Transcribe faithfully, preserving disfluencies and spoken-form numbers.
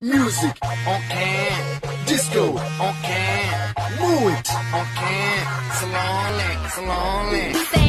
Music on can, disco on can, move it on can, slowly, slowly.